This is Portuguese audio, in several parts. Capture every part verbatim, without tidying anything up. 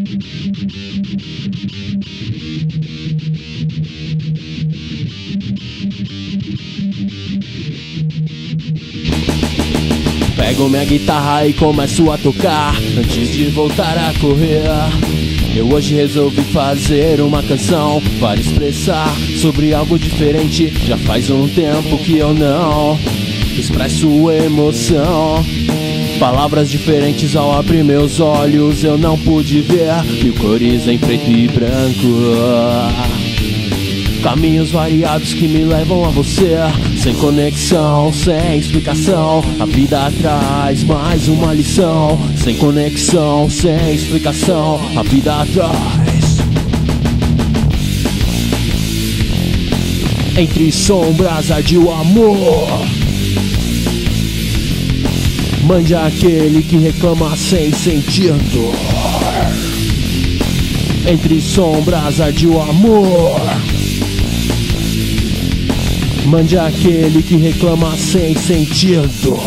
Pego minha guitarra e começo a tocar antes de voltar a correr. Eu hoje resolvi fazer uma canção para expressar sobre algo diferente. Já faz um tempo que eu não expresso emoção. Palavras diferentes ao abrir meus olhos, eu não pude ver mil cores em preto e branco. Caminhos variados que me levam a você, sem conexão, sem explicação. A vida traz mais uma lição. Sem conexão, sem explicação. A vida traz. Entre sombras arde o amor. Mande aquele que reclama sem sentido. Entre sombras arde o amor. Mande aquele que reclama sem sentido.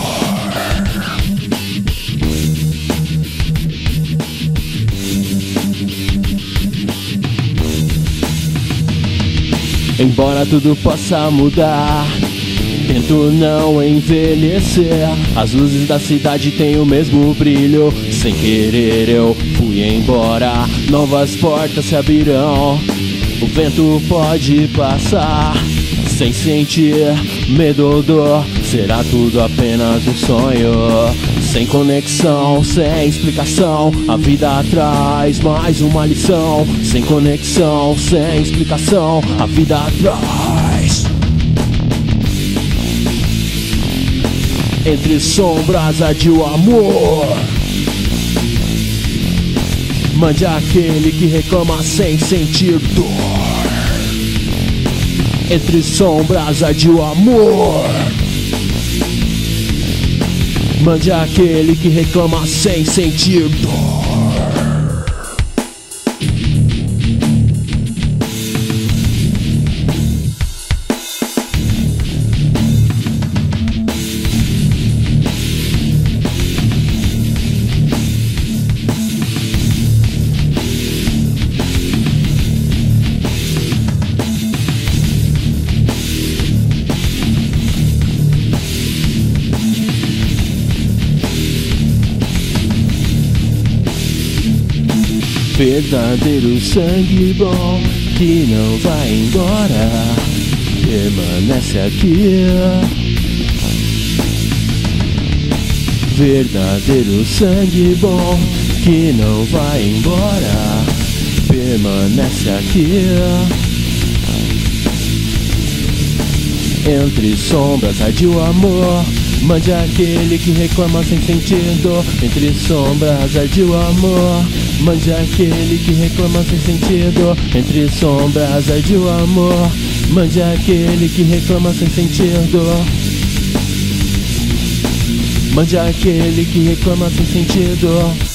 Embora tudo possa mudar, tento não envelhecer. As luzes da cidade têm o mesmo brilho. Sem querer eu fui embora. Novas portas se abrirão. O vento pode passar sem sentir medo ou dor. Será tudo apenas um sonho. Sem conexão, sem explicação. A vida traz mais uma lição. Sem conexão, sem explicação. A vida traz. Entre sombras arde o amor. Mande aquele que reclama sem sentir dor. Entre sombras arde o amor. Mande aquele que reclama sem sentir dor. Verdadeiro sangue bom que não vai embora, permanece aqui. Verdadeiro sangue bom que não vai embora, permanece aqui. Entre sombras arde o amor. Mande aquele que reclama sem sentido. Entre sombras arde o amor. Mande aquele que reclama sem sentido. Entre sombras arde o amor. Mande aquele que reclama sem sentido. Mande aquele que reclama sem sentido.